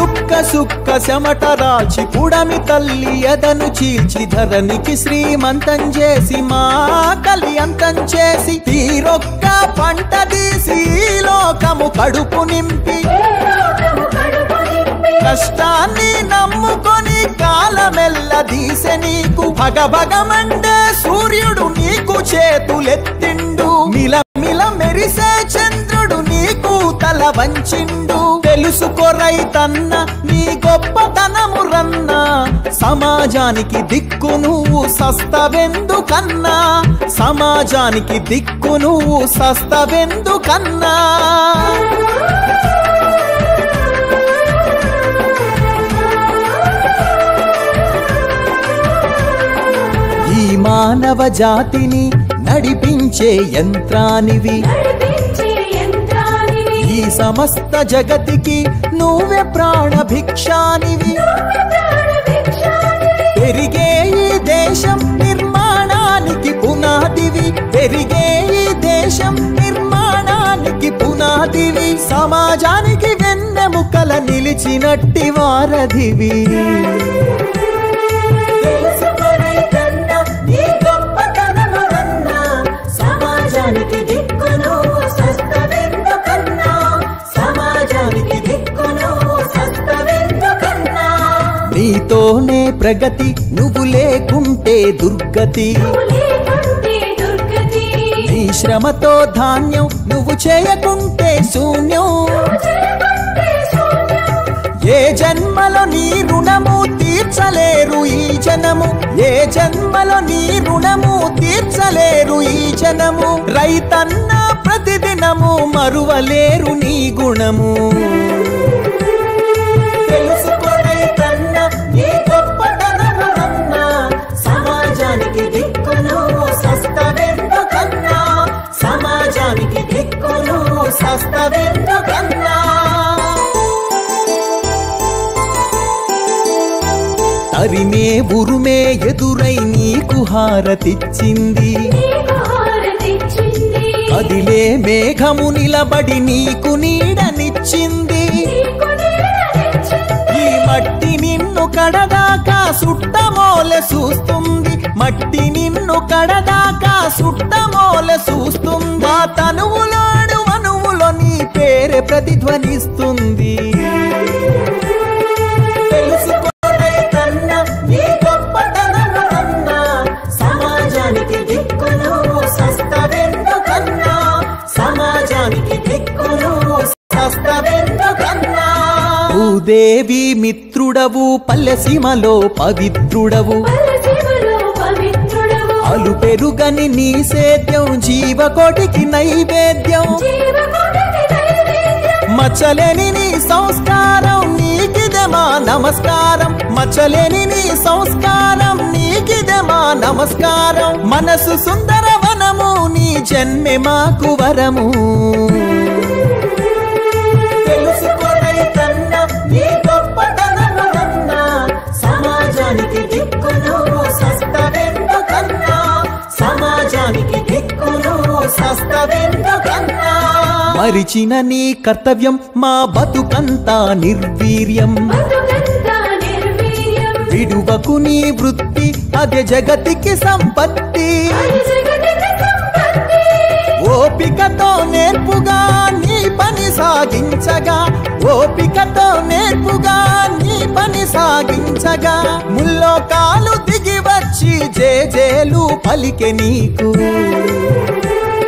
చుక్క సుక్క చెమట రాచి పుడమి తల్లి ఎదను చీల్చి ధరణికి శ్రీమంతం చేసి మా కళ్యంతం చేసి తీరొక్క పంట తీసి లోకము కడుపు నింపి కష్టాన్ని నమ్ముకొని కాలమెల్ల దీసె నీకు భగభగమండే సూర్యుడు నీకు చేతులెత్తిండు మిలమిల మెరిసే చంద్రుడు నీకు తల వంచిండు తెలుసుకో రైతన్న నీ గొప్పతనము రన్నా సమాజానికి దిక్కు నువ్వు సస్తవెందుకన్నా సమాజానికి దిక్కు నువ్వు సస్తవెందుకన్నా ఈ మానవ జాతిని నడిపించే యంత్రానివి ఈ సమస్త జగతికి నువ్వే ప్రాణభిక్షానివి పెరిగే ఈ దేశం నిర్మాణానికి పునాదివి పెరిగే ఈ దేశం నిర్మాణానికి పునాదివి సమాజానికి వెన్నెముకల నిలిచినట్టి వారధివి నీతోనే ప్రగతి నువ్వు లేకుంటే దుర్గతి నీ శ్రమతో ధాన్యం నువ్వు చేయకుంటే శూన్యం ఏ జన్మలో నీ రుణము తీర్చలేరు ఈ జనము ఏ జన్మలో నీ రుణము తీర్చలేరు ఈ జనము రైతన్న ప్రతిదినము మరువలేరు నీ గుణము తెలుసుకో రైతన్న నీ గొప్పతనము రన్నా సమాజానికి దిక్కు నువ్వు సస్తవెందుకన్నా సమాజానికి దిక్కు నువ్వు సస్తవెందుకన్నా తరిమే ఉరుమే ఎదురై నీకు హారతిచ్చింది కదిలే మేఘము నిలబడి నీకు నీడనిచ్చింది ఈ మట్టి నిన్ను కడదాకా సుట్టమోలె చూస్తుంది మట్టి నిన్ను కడదాకా సుట్టమోలె చూస్తుంది మా తనువులాడు అణువులో నీ పేరే ప్రతిధ్వనిస్తుంది తెలుసుకో రైతన్న నీ గొప్పతనము రన్నా సమాజానికి దిక్కు నువ్వు సస్తవెందుకన్నా సమాజానికి దిక్కు నువ్వు సస్తవెందుకన్నా భూదేవి మిత్రుడవు పల్లెసీమలో పవిత్రుడవు అలు పెరుగని నీ సేద్యం జీవకోటికి నైవేద్యం మచ్చలేని నీ సంస్కారం నీకిదే మా నమస్కారం మచ్చలేని నీ సంస్కారం నీకిదే మా నమస్కారం మనసు సుందరవనము నీ జన్మె మాకు వరము తెలుసుకో రైతన్న నీ గొప్పతనము రన్నా సమాజానికి దిక్కు నువ్వు సస్తవెందుకన్నా సమాజానికి దిక్కు నువ్వు సస్తవెందుకన్నా మరిచిన నీ కర్తవ్యం మా బతుకంతా నిర్వీర్యం విడువకు నీ వృత్తి అదే జగతికి సంపత్తి ఓపికతో నేర్పుగా నీ పని సాగించగా ఓపికతో నేర్పుగా నీ పని సాగించగా ముల్లోకాలు దిగి వచ్చి జేజేలు పలికె నీకు